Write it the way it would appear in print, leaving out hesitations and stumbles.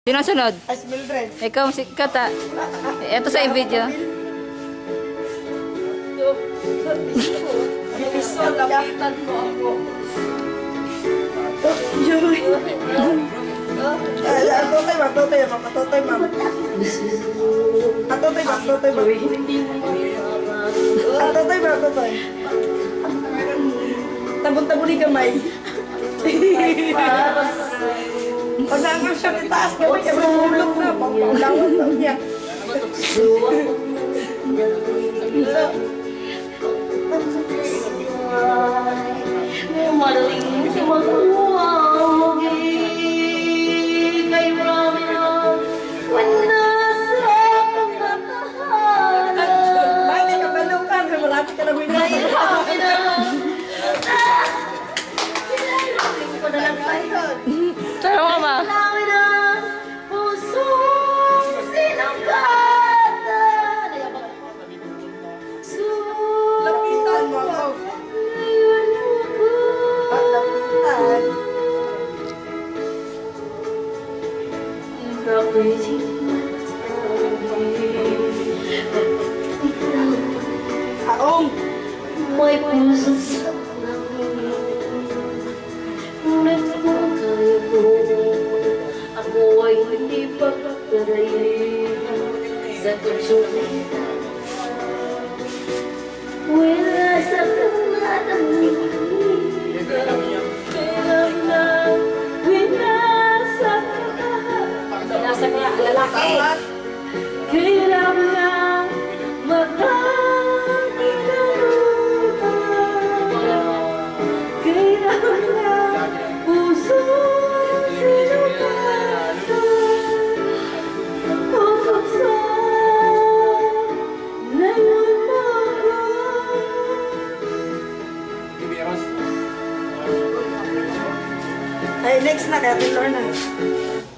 Sino sunod? As Mildred. Ikaw, si Kata. Ito sa video. Piso, lapitan mo ako. Yuri. Atotoy, ma'am. Atotoy, ma'am. Atotoy, ma'am. Atotoy, ma'am. Atotoy, ma'am. Atotoy, ma'am. Atotoy. Tabon-tabon ni kamay. Pag naangang siya itaas, kamay kami hulog na. Panglawan daw niya. Madaling magkuha kay Ramiro wala sa pagmatahalan. May kabalo ka, may marami ka na winay. Kay Ramiro ko na lang tayo. Tayo ka ba? Ramiro pusong sinangkatan. Lapitan mo ako. Lapitan. Aong. May puso sa ngunit kung kaya ko ako ay hindi pagkakarayin sa konsulita. Wala sa kanadamig kailang na winasa ka winasa ka lalaki kailang na Ay, next na kaya kay Lorna.